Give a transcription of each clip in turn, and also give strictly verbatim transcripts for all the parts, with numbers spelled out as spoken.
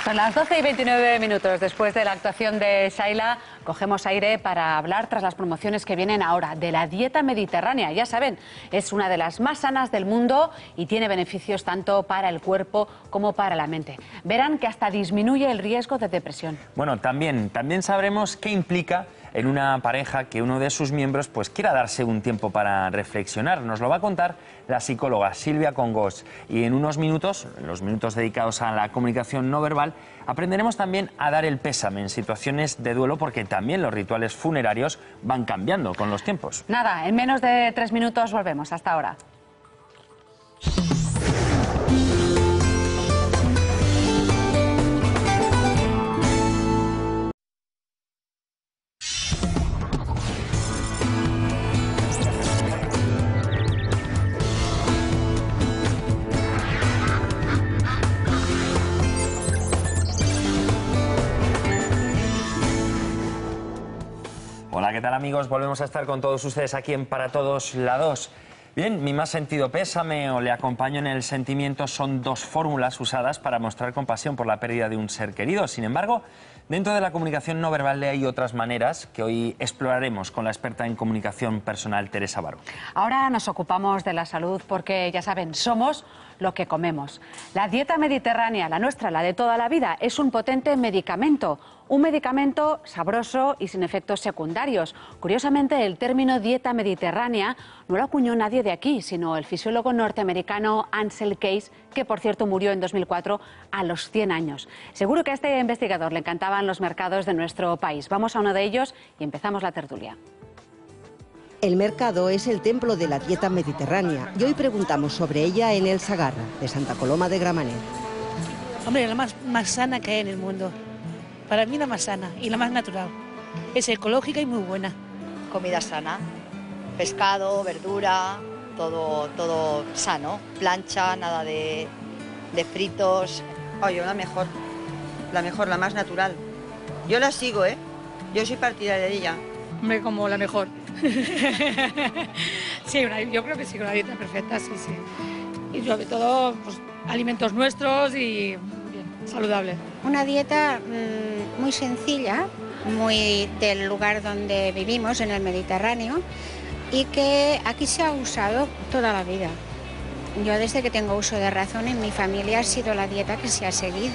Son las doce y veintinueve minutos. Después de la actuación de Shaila, cogemos aire para hablar, tras las promociones que vienen ahora, de la dieta mediterránea. Ya saben, es una de las más sanas del mundo y tiene beneficios tanto para el cuerpo como para la mente. Verán que hasta disminuye el riesgo de depresión. Bueno, también, también sabremos qué implica en una pareja que uno de sus miembros pues quiera darse un tiempo para reflexionar. Nos lo va a contar la psicóloga Silvia Congós. Y en unos minutos, en los minutos dedicados a la comunicación no verbal, aprenderemos también a dar el pésame en situaciones de duelo, porque también los rituales funerarios van cambiando con los tiempos. Nada, en menos de tres minutos volvemos. Hasta ahora. Hola, ¿qué tal, amigos? Volvemos a estar con todos ustedes aquí en Para Todos la dos. Bien, mi más sentido pésame o le acompaño en el sentimiento son dos fórmulas usadas para mostrar compasión por la pérdida de un ser querido. Sin embargo, dentro de la comunicación no verbal hay otras maneras que hoy exploraremos con la experta en comunicación personal, Teresa Baró. Ahora nos ocupamos de la salud porque, ya saben, somos lo que comemos. La dieta mediterránea, la nuestra, la de toda la vida, es un potente medicamento. Un medicamento sabroso y sin efectos secundarios. Curiosamente, el término dieta mediterránea no lo acuñó nadie de aquí, sino el fisiólogo norteamericano Ansel Keys, que por cierto murió en dos mil cuatro a los cien años. Seguro que a este investigador le encantaban los mercados de nuestro país. Vamos a uno de ellos y empezamos la tertulia. El mercado es el templo de la dieta mediterránea y hoy preguntamos sobre ella en el Sagarra, de Santa Coloma de Gramenet. Hombre, la más, más sana que hay en el mundo. Para mí la más sana y la más natural. Es ecológica y muy buena. Comida sana, pescado, verdura, todo, todo sano. Plancha, nada de, de fritos. Oye, la mejor, la mejor, la más natural. Yo la sigo, ¿eh? Yo soy partidaria de ella. Hombre, como la mejor. Sí, una, yo creo que sí, una dieta perfecta, sí, sí. Y sobre todo, pues, alimentos nuestros y bien, saludable. Una dieta mmm, muy sencilla, muy del lugar donde vivimos, en el Mediterráneo, y que aquí se ha usado toda la vida. Yo desde que tengo uso de razón en mi familia ha sido la dieta que se ha seguido.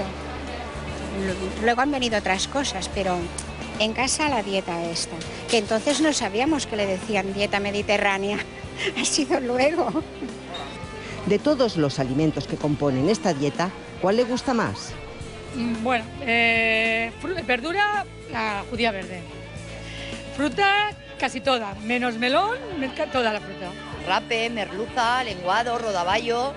Luego han venido otras cosas, pero en casa la dieta esta, que entonces no sabíamos que le decían dieta mediterránea, ha sido luego. De todos los alimentos que componen esta dieta, ¿cuál le gusta más? Bueno, eh, verdura, la judía verde. Fruta, casi toda, menos melón, toda la fruta. Rape, merluza, lenguado, rodaballo.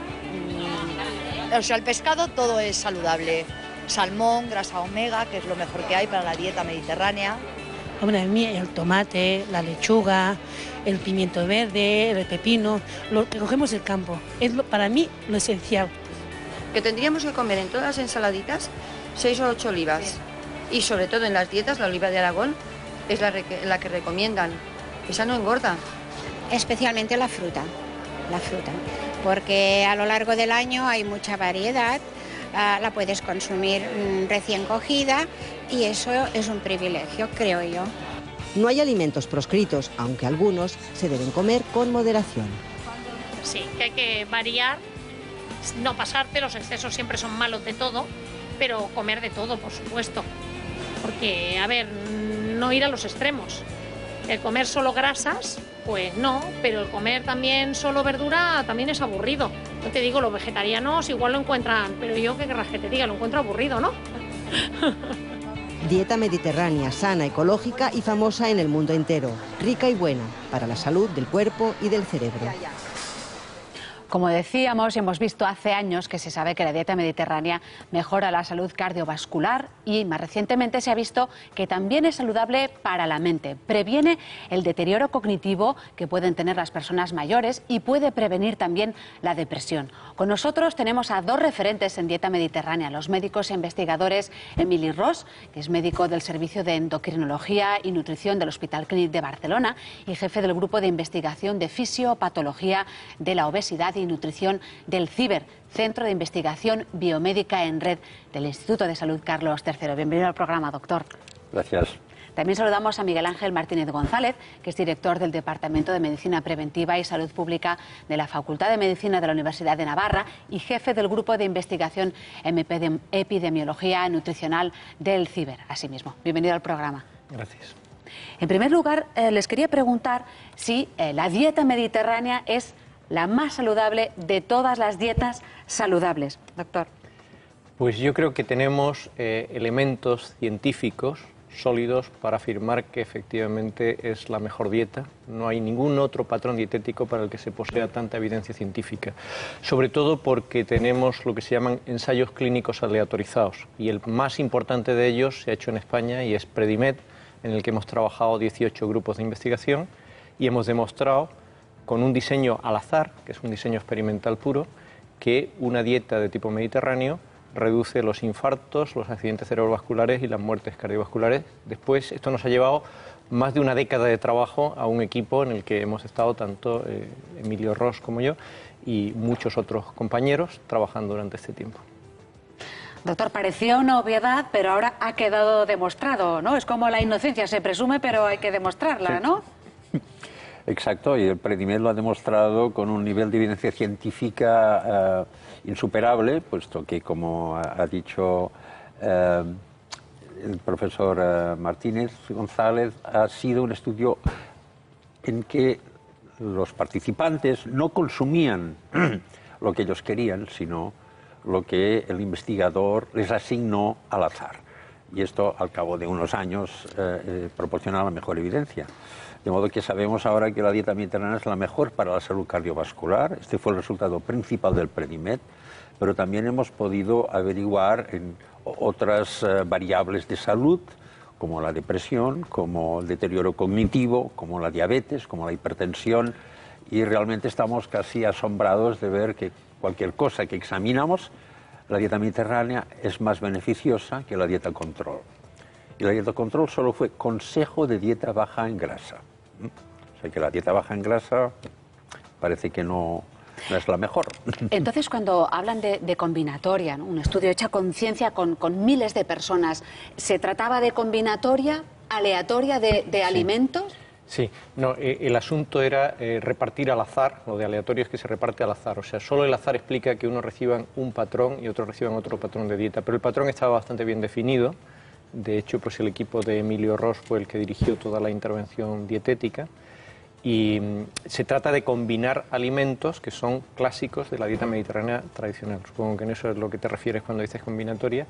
Mm, o sea, el pescado todo es saludable. Salmón, grasa omega, que es lo mejor que hay para la dieta mediterránea. Hombre, a mí el tomate, la lechuga, el pimiento verde, el pepino, lo que cogemos del campo. Es lo, para mí lo esencial. Que tendríamos que comer en todas las ensaladitas seis o ocho olivas. Y sobre todo en las dietas, la oliva de Aragón es la, la que recomiendan. Esa no engorda. Especialmente la fruta, la fruta. Porque a lo largo del año hay mucha variedad. Uh, la puedes consumir mm, recién cogida y eso es un privilegio, creo yo. No hay alimentos proscritos, aunque algunos se deben comer con moderación. Sí, que hay que variar, no pasarte, los excesos siempre son malos de todo, pero comer de todo, por supuesto. Porque, a ver, no ir a los extremos. El comer solo grasas, pues no, pero el comer también solo verdura también es aburrido. No te digo, los vegetarianos igual lo encuentran, pero yo qué querrás que te diga, lo encuentro aburrido, ¿no? Dieta mediterránea, sana, ecológica y famosa en el mundo entero. Rica y buena para la salud del cuerpo y del cerebro. Como decíamos, hemos visto hace años que se sabe que la dieta mediterránea mejora la salud cardiovascular y más recientemente se ha visto que también es saludable para la mente. Previene el deterioro cognitivo que pueden tener las personas mayores y puede prevenir también la depresión. Con nosotros tenemos a dos referentes en dieta mediterránea, los médicos e investigadores Emili Ros, que es médico del Servicio de Endocrinología y Nutrición del Hospital Clínic de Barcelona y jefe del Grupo de Investigación de Fisiopatología de la Obesidad, y Nutrición del CIBER, Centro de Investigación Biomédica en Red del Instituto de Salud Carlos tercero. Bienvenido al programa, doctor. Gracias. También saludamos a Miguel Ángel Martínez González, que es director del Departamento de Medicina Preventiva y Salud Pública de la Facultad de Medicina de la Universidad de Navarra y jefe del Grupo de Investigación en Epidemiología Nutricional del CIBER. Asimismo, bienvenido al programa. Gracias. En primer lugar, eh, les quería preguntar si eh, la dieta mediterránea es la más saludable de todas las dietas saludables. Doctor. Pues yo creo que tenemos eh, elementos científicos sólidos para afirmar que efectivamente es la mejor dieta. No hay ningún otro patrón dietético para el que se posea tanta evidencia científica, sobre todo porque tenemos lo que se llaman ensayos clínicos aleatorizados, y el más importante de ellos se ha hecho en España y es Predimed, en el que hemos trabajado dieciocho grupos de investigación y hemos demostrado con un diseño al azar, que es un diseño experimental puro, que una dieta de tipo mediterráneo reduce los infartos, los accidentes cerebrovasculares y las muertes cardiovasculares. Después, esto nos ha llevado más de una década de trabajo a un equipo en el que hemos estado tanto eh, Emilio Ros como yo y muchos otros compañeros trabajando durante este tiempo. Doctor, parecía una obviedad, pero ahora ha quedado demostrado, ¿no? Es como la inocencia, se presume, pero hay que demostrarla, Sí. ¿no? Exacto, y el Predimed lo ha demostrado con un nivel de evidencia científica eh, insuperable, puesto que, como ha, ha dicho eh, el profesor eh, Martínez González, ha sido un estudio en que los participantes no consumían lo que ellos querían, sino lo que el investigador les asignó al azar. Y esto, al cabo de unos años, eh, eh, proporciona la mejor evidencia. De modo que sabemos ahora que la dieta mediterránea es la mejor para la salud cardiovascular. Este fue el resultado principal del Predimed, pero también hemos podido averiguar en otras eh, variables de salud, como la depresión, como el deterioro cognitivo, como la diabetes, como la hipertensión, y realmente estamos casi asombrados de ver que cualquier cosa que examinamos, la dieta mediterránea es más beneficiosa que la dieta control. Y la dieta control solo fue consejo de dieta baja en grasa. O sea que la dieta baja en grasa parece que no, no es la mejor. Entonces, cuando hablan de, de combinatoria, ¿no? Un estudio hecho a conciencia con, con miles de personas, ¿se trataba de combinatoria aleatoria de, de Sí. alimentos? Sí, no, eh, el asunto era eh, repartir al azar, lo de aleatorio es que se reparte al azar, o sea, solo el azar explica que unos reciban un patrón y otros reciban otro patrón de dieta, pero el patrón estaba bastante bien definido. De hecho, pues el equipo de Emilio Ros fue el que dirigió toda la intervención dietética y mm, se trata de combinar alimentos que son clásicos de la dieta mediterránea tradicional. Supongo que en eso es lo que te refieres cuando dices combinatoria.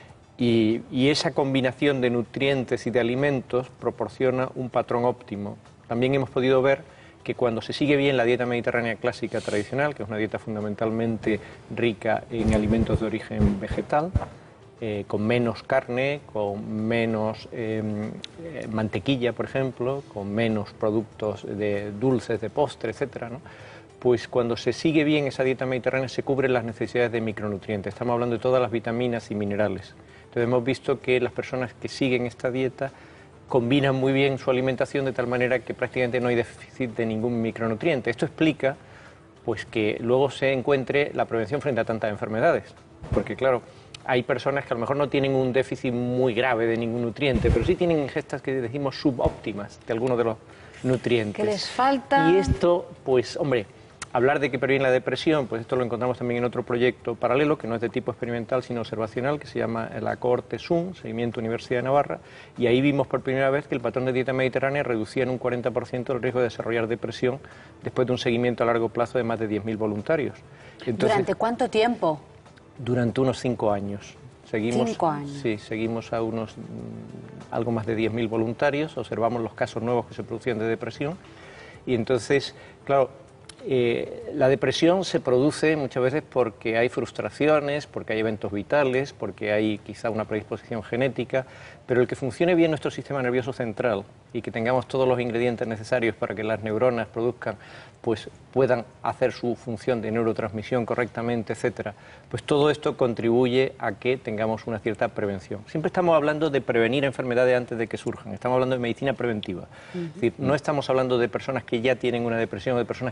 Y, y esa combinación de nutrientes y de alimentos proporciona un patrón óptimo. También hemos podido ver que cuando se sigue bien la dieta mediterránea clásica tradicional, que es una dieta fundamentalmente rica en alimentos de origen vegetal, eh, con menos carne, con menos eh, eh, mantequilla, por ejemplo, con menos productos de dulces, de postre, etcétera, ¿no? Pues cuando se sigue bien esa dieta mediterránea se cubren las necesidades de micronutrientes. Estamos hablando de todas las vitaminas y minerales. Entonces hemos visto que las personas que siguen esta dieta combinan muy bien su alimentación de tal manera que prácticamente no hay déficit de ningún micronutriente. Esto explica pues que luego se encuentre la prevención frente a tantas enfermedades. Porque claro, hay personas que a lo mejor no tienen un déficit muy grave de ningún nutriente, pero sí tienen ingestas que decimos subóptimas de algunos de los nutrientes. ¿Qué les falta? Y esto, pues, hombre, hablar de que previene la depresión, pues esto lo encontramos también en otro proyecto paralelo, que no es de tipo experimental, sino observacional, que se llama la cohorte S U N, Seguimiento Universidad de Navarra, y ahí vimos por primera vez que el patrón de dieta mediterránea reducía en un cuarenta por ciento el riesgo de desarrollar depresión después de un seguimiento a largo plazo de más de diez mil voluntarios. Entonces, ¿Durante cuánto tiempo? Durante unos cinco años. Seguimos, Cinco años. Sí, seguimos a unos mm, algo más de diez mil voluntarios, observamos los casos nuevos que se producían de depresión, y entonces, claro, Eh, la depresión se produce muchas veces porque hay frustraciones, porque hay eventos vitales, porque hay quizá una predisposición genética, pero el que funcione bien nuestro sistema nervioso central y que tengamos todos los ingredientes necesarios para que las neuronas produzcan, pues puedan hacer su función de neurotransmisión correctamente, etcétera, pues todo esto contribuye a que tengamos una cierta prevención. Siempre estamos hablando de prevenir enfermedades antes de que surjan, estamos hablando de medicina preventiva. Uh-huh. Es decir, no estamos hablando de personas que ya tienen una depresión o de personas que ya tienen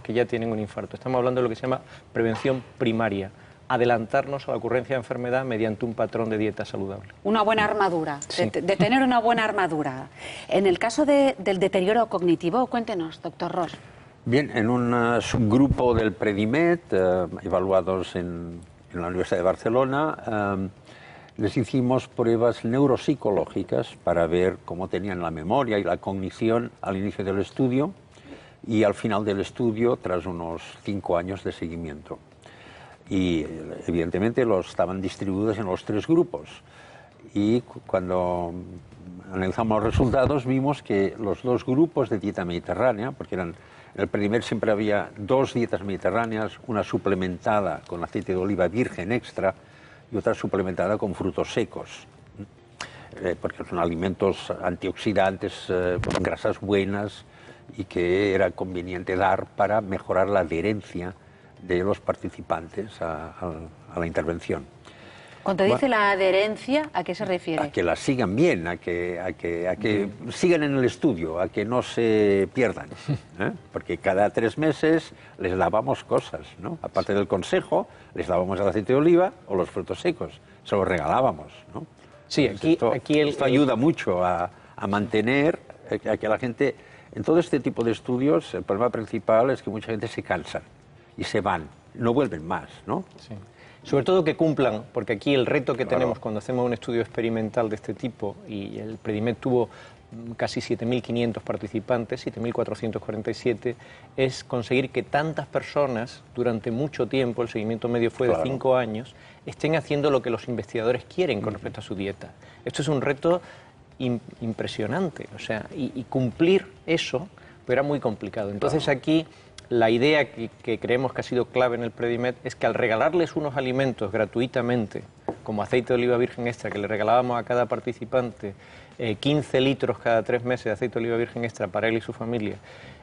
tienen un infarto. Estamos hablando de lo que se llama prevención primaria, adelantarnos a la ocurrencia de enfermedad mediante un patrón de dieta saludable. Una buena armadura, Sí. de, de tener una buena armadura. En el caso de, del deterioro cognitivo, cuéntenos, doctor Ros. Bien, en un uh, subgrupo del Predimed, uh, evaluados en, en la Universidad de Barcelona, um, les hicimos pruebas neuropsicológicas para ver cómo tenían la memoria y la cognición al inicio del estudio y al final del estudio tras unos cinco años de seguimiento. Y evidentemente los estaban distribuidos en los tres grupos. Y cuando analizamos los resultados vimos que los dos grupos de dieta mediterránea, porque eran, en el primer siempre había dos dietas mediterráneas, una suplementada con aceite de oliva virgen extra y otra suplementada con frutos secos, eh, porque son alimentos antioxidantes, eh, con grasas buenas y que era conveniente dar para mejorar la adherencia de los participantes a, a, a la intervención. Cuando dice la adherencia, ¿a qué se refiere? A que la sigan bien, a que, a que, a que sigan en el estudio, a que no se pierdan, ¿eh? Porque cada tres meses les dábamos cosas, ¿no? Aparte del consejo, les dábamos el aceite de oliva o los frutos secos, se los regalábamos, ¿no? Sí, aquí, esto, aquí el, esto ayuda mucho a, a mantener, a que la gente, en todo este tipo de estudios, el problema principal es que mucha gente se cansa y se van, no vuelven más, ¿no? Sí. Sobre todo que cumplan, porque aquí el reto que Claro. tenemos cuando hacemos un estudio experimental de este tipo, y el Predimed tuvo casi siete mil quinientos participantes, siete mil cuatrocientos cuarenta y siete, es conseguir que tantas personas durante mucho tiempo, el seguimiento medio fue Claro. de cinco años, estén haciendo lo que los investigadores quieren con respecto a su dieta. Esto es un reto im- impresionante, o sea, y, y cumplir eso pues era muy complicado. Entonces Claro. aquí la idea que, que creemos que ha sido clave en el Predimed es que al regalarles unos alimentos gratuitamente, como aceite de oliva virgen extra, que le regalábamos a cada participante eh, quince litros cada tres meses de aceite de oliva virgen extra para él y su familia,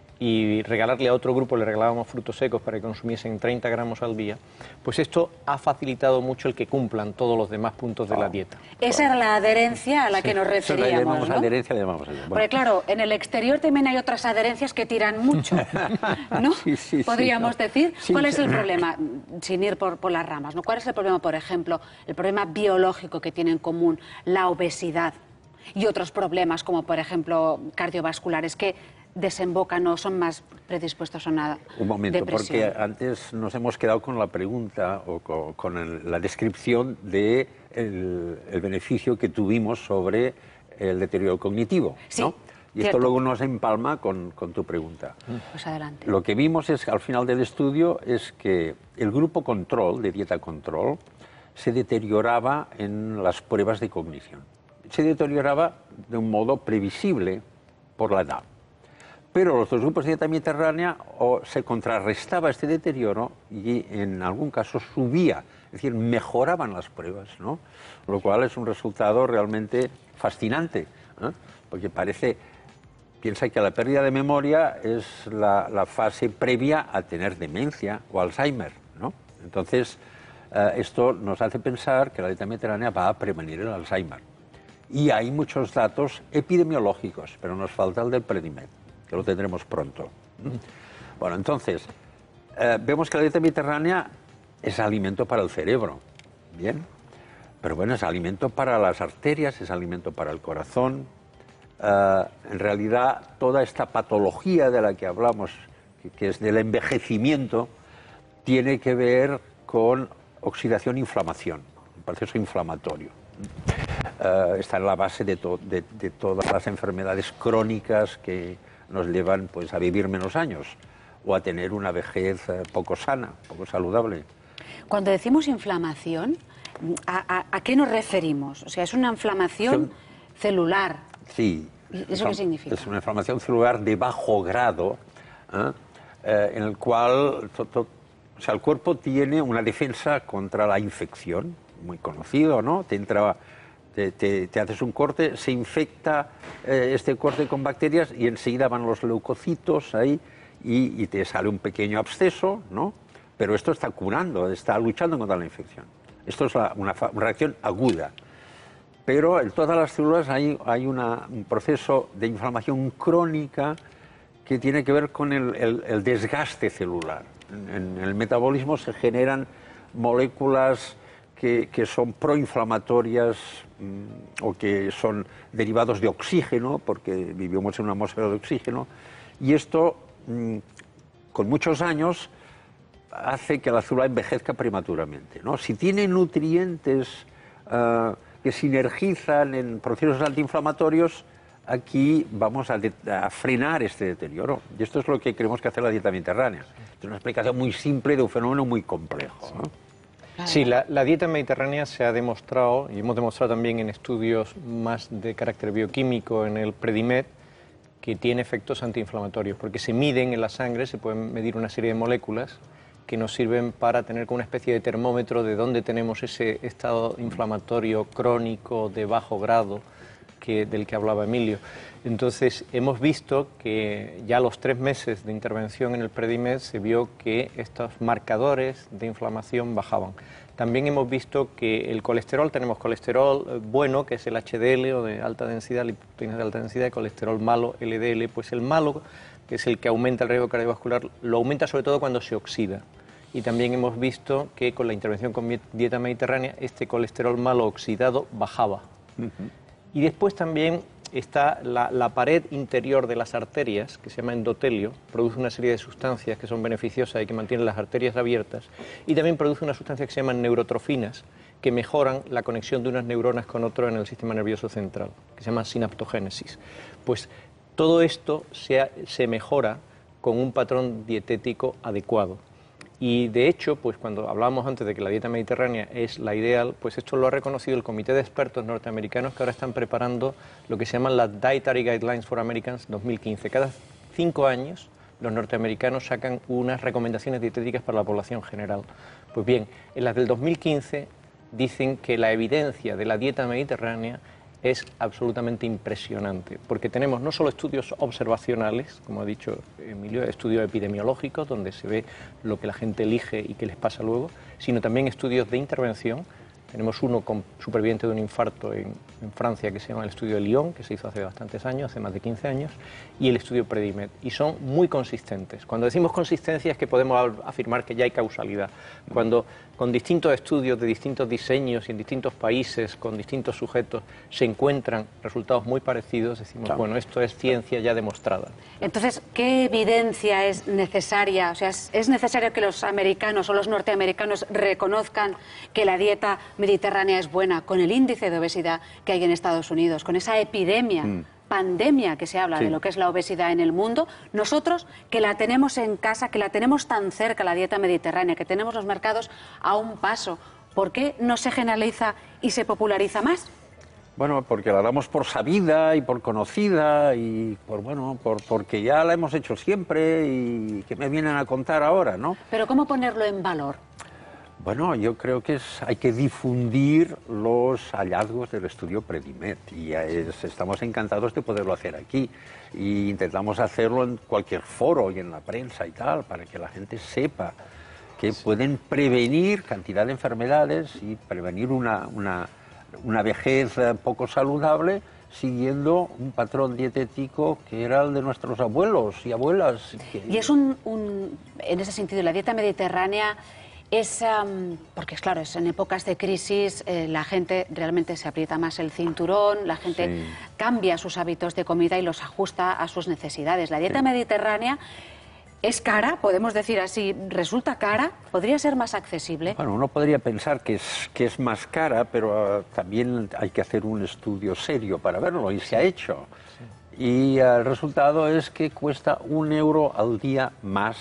y regalarle a otro grupo, le regalábamos frutos secos para que consumiesen treinta gramos al día, pues esto ha facilitado mucho el que cumplan todos los demás puntos de la dieta. Esa era la adherencia a la que nos Eso le referíamos, llamamos ¿no? adherencia, le llamamos adherencia. Porque claro, en el exterior también hay otras adherencias que tiran mucho, ¿no? Sí, sí, sí, Podríamos no. decir. Sí, ¿Cuál es sí. el problema, sin ir por, por las ramas, ¿no? ¿Cuál es el problema, por ejemplo, el problema biológico que tiene en común la obesidad y otros problemas como, por ejemplo, cardiovasculares que desembocan o son más predispuestos a una Un momento, depresión? porque antes nos hemos quedado con la pregunta o con, con el- la descripción de el, el beneficio que tuvimos sobre el deterioro cognitivo, Sí, ¿no? Y cierto. esto luego nos empalma con, con tu pregunta. Pues adelante. Lo que vimos es, al final del estudio es que el grupo control, de dieta control, se deterioraba en las pruebas de cognición. Se deterioraba de un modo previsible por la edad. Pero los dos grupos de dieta mediterránea o se contrarrestaba este deterioro y en algún caso subía, es decir, mejoraban las pruebas, ¿no? Lo cual es un resultado realmente fascinante, ¿eh? Porque parece, piensa que la pérdida de memoria es la, la fase previa a tener demencia o Alzheimer, ¿no? Entonces, eh, esto nos hace pensar que la dieta mediterránea va a prevenir el Alzheimer. Y hay muchos datos epidemiológicos, pero nos falta el del Predimed, que lo tendremos pronto. Bueno, entonces, eh, vemos que la dieta mediterránea es alimento para el cerebro, ¿bien? Pero bueno, es alimento para las arterias, es alimento para el corazón. Eh, en realidad, toda esta patología de la que hablamos, que, que es del envejecimiento, tiene que ver con oxidación-inflamación, un proceso inflamatorio. Uh, está en la base de, to de, de todas las enfermedades crónicas que nos llevan pues, a vivir menos años o a tener una vejez uh, poco sana, poco saludable. Cuando decimos inflamación, ¿a, a, a qué nos referimos? O sea, ¿es una inflamación Son- celular? Sí. ¿Eso qué significa? Es una inflamación celular de bajo grado, ¿eh? Eh, en el cual to to o sea, el cuerpo tiene una defensa contra la infección, muy conocido, ¿no? Te entra... Te, te, te haces un corte, se infecta eh, este corte con bacterias y enseguida van los leucocitos ahí y, y te sale un pequeño absceso, ¿no? Pero esto está curando, está luchando contra la infección. Esto es la, una, una reacción aguda. Pero en todas las células hay, hay una, un proceso de inflamación crónica que tiene que ver con el, el, el desgaste celular. En, en el metabolismo se generan moléculas que, que son proinflamatorias mmm, o que son derivados de oxígeno, porque vivimos en una atmósfera de oxígeno, y esto, mmm, con muchos años, hace que la célula envejezca prematuramente, ¿no? Si tiene nutrientes uh, que sinergizan en procesos antiinflamatorios, aquí vamos a, de, a frenar este deterioro. Y esto es lo que creemos que hace la dieta mediterránea. Es una explicación muy simple de un fenómeno muy complejo, ¿no? Sí, la, la dieta mediterránea se ha demostrado, y hemos demostrado también en estudios más de carácter bioquímico en el Predimed, que tiene efectos antiinflamatorios, porque se miden en la sangre, se pueden medir una serie de moléculas que nos sirven para tener como una especie de termómetro de dónde tenemos ese estado inflamatorio crónico de bajo grado que, del que hablaba Emilio. Entonces, hemos visto que ya a los tres meses de intervención en el Predimed se vio que estos marcadores de inflamación bajaban. También hemos visto que el colesterol, tenemos colesterol bueno, que es el H D L o de alta densidad, lipoproteínas de alta densidad, y colesterol malo, L D L. Pues el malo, que es el que aumenta el riesgo cardiovascular, lo aumenta sobre todo cuando se oxida. Y también hemos visto que con la intervención con dieta mediterránea, este colesterol malo oxidado bajaba. Uh-huh. Y después también está la, la pared interior de las arterias, que se llama endotelio, produce una serie de sustancias que son beneficiosas y que mantienen las arterias abiertas, y también produce una sustancia que se llaman neurotrofinas, que mejoran la conexión de unas neuronas con otras en el sistema nervioso central, que se llama sinaptogénesis. Pues todo esto se, se mejora con un patrón dietético adecuado. Y de hecho, pues cuando hablábamos antes de que la dieta mediterránea es la ideal, pues esto lo ha reconocido el Comité de Expertos norteamericanos, que ahora están preparando lo que se llaman las Dietary Guidelines for Americans dos mil quince. Cada cinco años los norteamericanos sacan unas recomendaciones dietéticas para la población general. Pues bien, en las del dos mil quince dicen que la evidencia de la dieta mediterránea es absolutamente impresionante, porque tenemos no solo estudios observacionales, como ha dicho Emilio, estudios epidemiológicos, donde se ve lo que la gente elige y qué les pasa luego, sino también estudios de intervención. Tenemos uno con superviviente de un infarto en, en Francia, que se llama el estudio de Lyon, que se hizo hace bastantes años, hace más de quince años, y el estudio Predimed, y son muy consistentes. Cuando decimos consistencia es que podemos afirmar que ya hay causalidad. Cuando con distintos estudios de distintos diseños y en distintos países, con distintos sujetos, se encuentran resultados muy parecidos, decimos, claro, bueno, esto es ciencia ya demostrada. Entonces, ¿qué evidencia es necesaria? O sea, ¿es, es necesario que los americanos o los norteamericanos reconozcan que la dieta mediterránea es buena, con el índice de obesidad que hay en Estados Unidos, con esa epidemia, mm. pandemia que se habla sí. de lo que es la obesidad en el mundo? Nosotros, que la tenemos en casa, que la tenemos tan cerca, la dieta mediterránea, que tenemos los mercados a un paso, ¿por qué no se generaliza y se populariza más? Bueno, porque la damos por sabida y por conocida y por bueno, por porque ya la hemos hecho siempre y que me vienen a contar ahora, ¿no? Pero ¿cómo ponerlo en valor? Bueno, yo creo que es, hay que difundir los hallazgos del estudio Predimed y es, estamos encantados de poderlo hacer aquí y intentamos hacerlo en cualquier foro y en la prensa y tal, para que la gente sepa que sí. pueden prevenir cantidad de enfermedades y prevenir una, una, una vejez poco saludable siguiendo un patrón dietético que era el de nuestros abuelos y abuelas. Y es un, un en ese sentido, la dieta mediterránea es, um, porque es claro, es en épocas de crisis, eh, la gente realmente se aprieta más el cinturón, la gente sí. cambia sus hábitos de comida y los ajusta a sus necesidades. La dieta sí. mediterránea es cara, podemos decir así, resulta cara, podría ser más accesible. Bueno, uno podría pensar que es, que es más cara, pero uh, también hay que hacer un estudio serio para verlo, y se ha hecho. Sí. Y uh, el resultado es que cuesta un euro al día más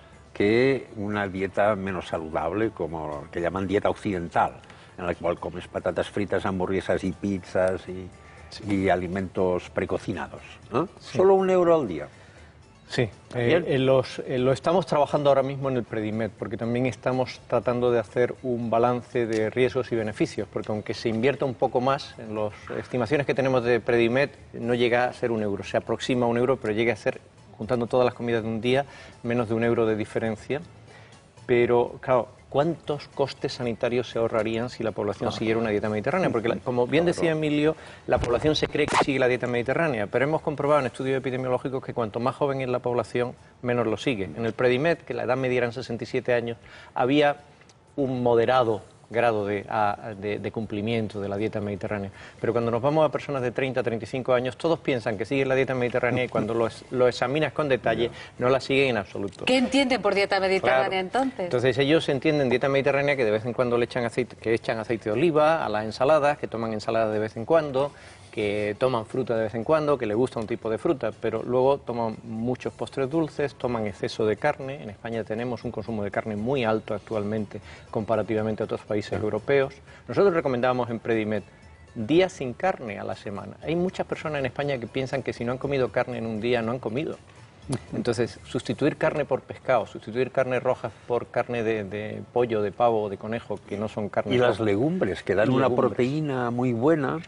que una dieta menos saludable, como que llaman dieta occidental, en la cual comes patatas fritas, hamburguesas y pizzas y, sí. y alimentos precocinados, ¿no? Sí. Solo un euro al día. Sí, eh, eh, los, eh, lo estamos trabajando ahora mismo en el Predimed, porque también estamos tratando de hacer un balance de riesgos y beneficios, porque aunque se invierta un poco más, en las estimaciones que tenemos de Predimed no llega a ser un euro, se aproxima a un euro, pero llega a ser, juntando todas las comidas de un día, menos de un euro de diferencia. pero claro, ¿cuántos costes sanitarios se ahorrarían si la población siguiera una dieta mediterránea? Porque, la, como bien decía Emilio, la población se cree que sigue la dieta mediterránea, pero hemos comprobado en estudios epidemiológicos que cuanto más joven es la población, menos lo sigue. En el Predimed, que la edad media eran sesenta y siete años, había un moderado grado de, a, de, de cumplimiento de la dieta mediterránea. Pero cuando nos vamos a personas de treinta a treinta y cinco años, todos piensan que siguen la dieta mediterránea y cuando lo, lo examinas con detalle, no la siguen en absoluto. ¿Qué entienden por dieta mediterránea Claro. entonces? Entonces ellos entienden dieta mediterránea que de vez en cuando le echan aceite, que echan aceite de oliva a las ensaladas, que toman ensalada de vez en cuando, que toman fruta de vez en cuando, que les gusta un tipo de fruta, pero luego toman muchos postres dulces, toman exceso de carne. En España tenemos un consumo de carne muy alto actualmente comparativamente a otros países europeos. Nosotros recomendábamos en Predimed días sin carne a la semana. Hay muchas personas en España que piensan que si no han comido carne en un día, no han comido. Entonces, sustituir carne por pescado, sustituir carne roja por carne de, de pollo, de pavo, de conejo, que no son carnes Y las rojas. legumbres, que dan Y una legumbres. proteína muy buena.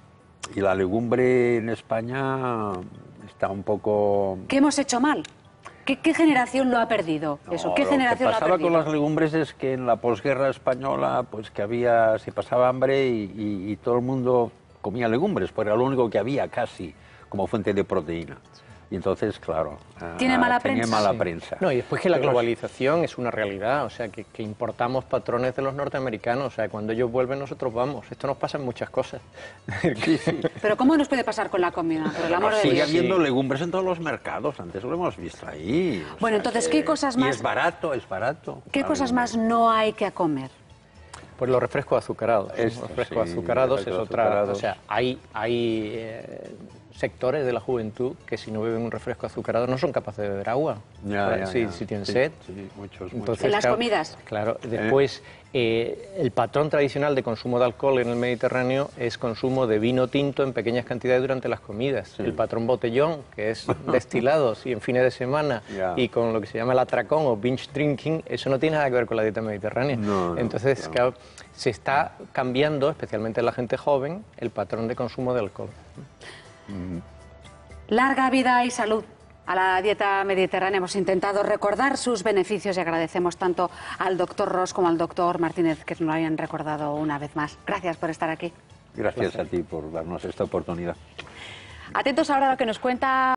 Y la legumbre en España está un poco... ¿Qué hemos hecho mal? ¿Qué, qué generación lo ha perdido? Eso, ¿qué No, generación lo que lo ha pasaba perdido? con las legumbres es que en la posguerra española, pues que había, se pasaba hambre y, y- y todo el mundo comía legumbres, pues era lo único que había casi como fuente de proteína. Y entonces, claro, ¿Tiene ah, mala tenía prensa? mala Sí. prensa. No, y después que la Pero- globalización es una realidad, o sea, que, que importamos patrones de los norteamericanos, o sea, cuando ellos vuelven nosotros vamos. Esto nos pasa en muchas cosas. Pero ¿cómo nos puede pasar con la comida? Por el amor de Sigue Dios. habiendo legumbres en todos los mercados, antes lo hemos visto ahí. o Bueno, sea entonces, que- ¿qué cosas y más- es barato, es barato. ¿Qué la cosas legumbre. más no hay que comer? Pues los refrescos azucarados. Esto, los refrescos sí, azucarados es refrescos otra... azucarados. O sea, hay, hay eh, sectores de la juventud que si no beben un refresco azucarado no son capaces de beber agua. Ya, ya, si, ya. si tienen Sí, sed. sí, muchos, Entonces, ¿En las claro, comidas? Claro. Después, eh, el patrón tradicional de consumo de alcohol en el Mediterráneo es consumo de vino tinto en pequeñas cantidades durante las comidas. El patrón botellón, que es destilados y en fines de semana, Ya. y con lo que se llama el atracón o binge drinking, eso no tiene nada que ver con la dieta mediterránea. No, no, Entonces, no. claro, se está cambiando, especialmente en la gente joven, el patrón de consumo de alcohol. Larga vida y salud a la dieta mediterránea. Hemos intentado recordar sus beneficios y agradecemos tanto al doctor Ros como al doctor Martínez que nos lo hayan recordado una vez más. Gracias por estar aquí. Gracias a ti por darnos esta oportunidad. Atentos ahora a lo que nos cuenta